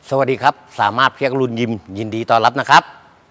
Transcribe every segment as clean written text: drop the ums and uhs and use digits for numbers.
สวัสดีครับสามารถเพียกรุนยิมยินดีต้อนรับนะครับ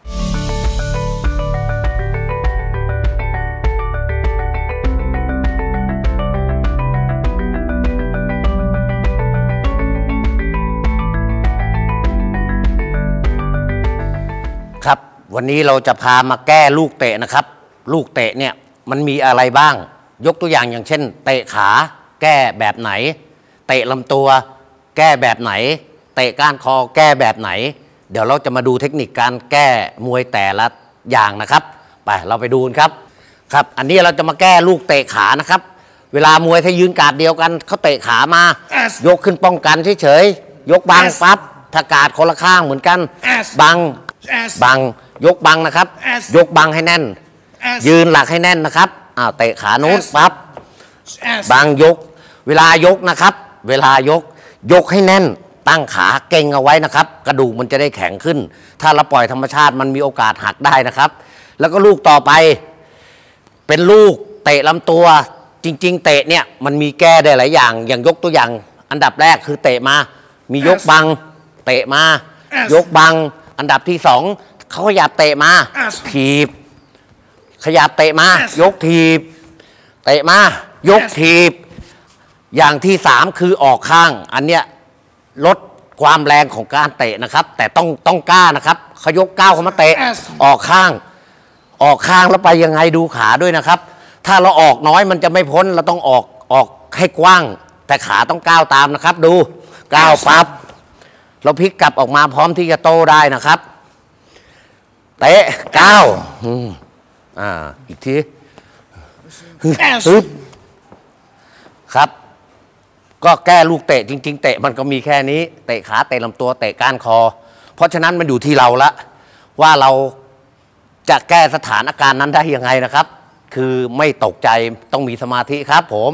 ครับวันนี้เราจะพามาแก้ลูกเตะนะครับลูกเตะเนี่ยมันมีอะไรบ้างยกตัวอย่างเช่นเตะขาแก้แบบไหนเตะลำตัวแก้แบบไหนเตะก้านคอแก้แบบไหนเดี๋ยวเราจะมาดูเทคนิคการแก้มวยแต่ละอย่างนะครับไปเราไปดูครับครับอันนี้เราจะมาแก้ลูกเตะขานะครับเวลามวยถ้ายืนการ์ดเดียวกันเขาเตะขามายกขึ้นป้องกันเฉยๆยกบังปั๊บถ้าการ์ดคนละข้างเหมือนกันบังยกบังนะครับยกบังให้แน่นยืนหลักให้แน่นนะครับเตะขาโน้นปั๊บบังยกเวลายกนะครับเวลายกให้แน่นตั้งขาเก่งเอาไว้นะครับกระดูกมันจะได้แข็งขึ้นถ้าเราปล่อยธรรมชาติมันมีโอกาสหักได้นะครับแล้วก็ลูกต่อไปเป็นลูกเตะลำตัวจริงๆเตะเนี่ยมันมีแก้ได้หลายอย่างอย่างยกตัวอย่างอันดับแรกคือเตะมามียกบังเตะมายกบังอันดับที่สองเขาขยับเตะมาถีบขยับเตะมายกถีบเตะมายกถีบอย่างที่สามคือออกข้างอันเนี้ยลดความแรงของการเตะนะครับแต่ต้องกล้านะครับเขายกก้าวเข้ามาเตะออกข้างแล้วไปยังไงดูขาด้วยนะครับถ้าเราออกน้อยมันจะไม่พ้นเราต้องออกให้กว้างแต่ขาต้องก้าวตามนะครับดูก้าวปั๊บเราพลิกกลับออกมาพร้อมที่จะโต้ได้นะครับเตะก้าวอีกทีปึ๊บครับก็แก้ลูกเตะจริงๆเตะมันก็มีแค่นี้เตะขาเตะลำตัวเตะก้านคอเพราะฉะนั้นมันอยู่ที่เราละว่าเราจะแก้สถานการณ์นั้นได้ยังไงนะครับคือไม่ตกใจต้องมีสมาธิครับผม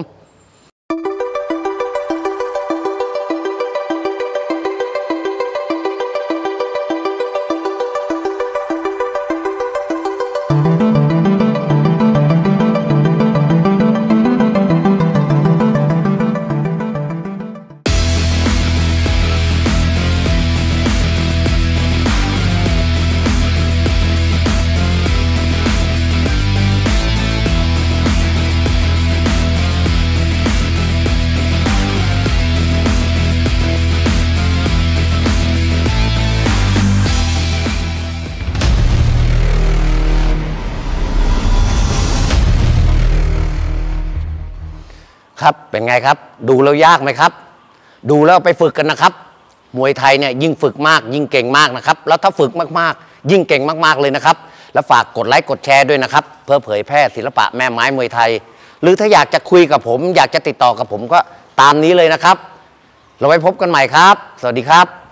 ครับเป็นไงครับดูแล้วยากไหมครับดูแล้วไปฝึกกันนะครับมวยไทยเนี่ยยิ่งฝึกมากยิ่งเก่งมากนะครับแล้วถ้าฝึกมากๆยิ่งเก่งมากๆเลยนะครับแล้วฝากกดไลค์กดแชร์ด้วยนะครับเพื่อเผยแพร่ศิลปะแม่ไม้มวยไทยหรือถ้าอยากจะคุยกับผมอยากจะติดต่อกับผมก็ตามนี้เลยนะครับเราไว้พบกันใหม่ครับสวัสดีครับ